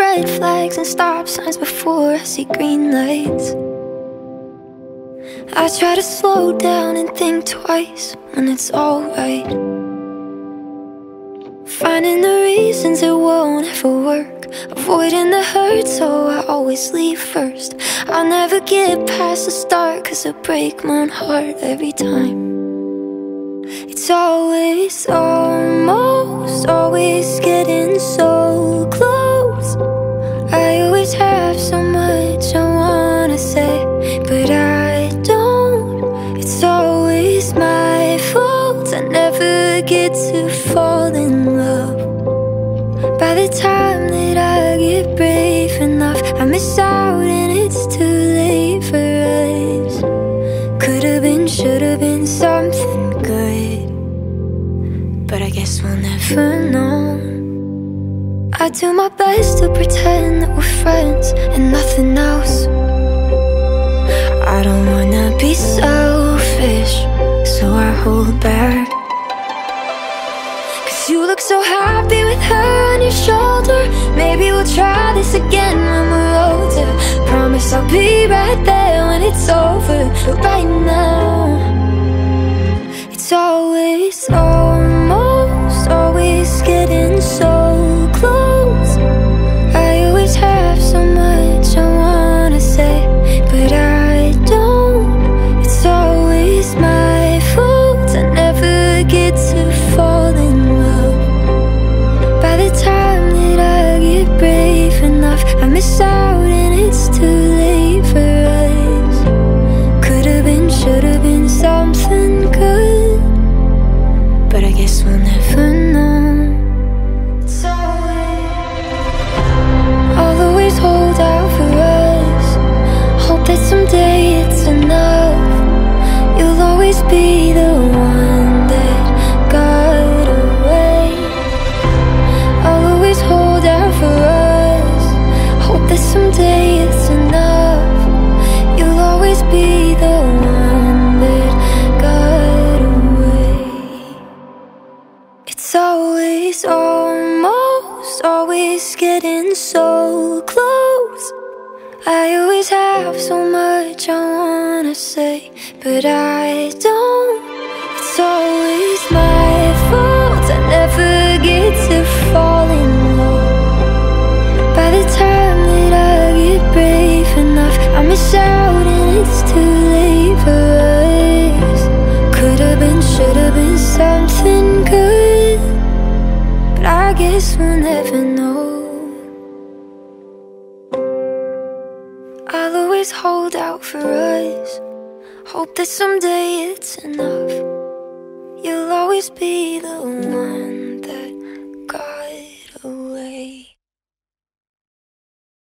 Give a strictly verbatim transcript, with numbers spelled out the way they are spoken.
red flags and stop signs before I see green lights. I try to slow down and think twice when it's alright. Finding the reasons it won't ever work, avoiding the hurt, so I always leave first. I'll never get past the start, cause it'll break my own heart every time. It's always, almost, always getting so close. I always have so much I wanna say, but I don't. It's always my fault, I never get to fall in love. By the time that I get brave enough, I miss out and it's too late for us. Could've been, should've been something good, but I guess we'll never know. I do my best to pretend that we're friends and nothing else. I don't wanna be selfish, so I hold back. Cause you look so happy with her on your shoulder. Maybe we'll try this again when we're older. Promise I'll be right there when it's over. But right now, it's always, almost, always getting so close. I always have so much I wanna say, but I don't. It's always my fault, I never get to fall in love. By the time that I get brave enough, I miss out and it's too late for us. Could've been, should've been something good, but I guess we'll never know. It's always, I'll always hold out for us. Hope that someday it's enough. You'll always be the one that got away. I'll always hold out for us. Hope that someday it's enough. You'll always be the one that got away. It's always, almost, always getting so close. I always have so much I wanna say, but I don't. It's always my fault, I never get to fall in love. By the time that I get brave enough, I miss out and it's too late for us. Could've been, should've been something good, but I guess we'll never know. I'll always hold out for us. Hope that someday it's enough. You'll always be the one.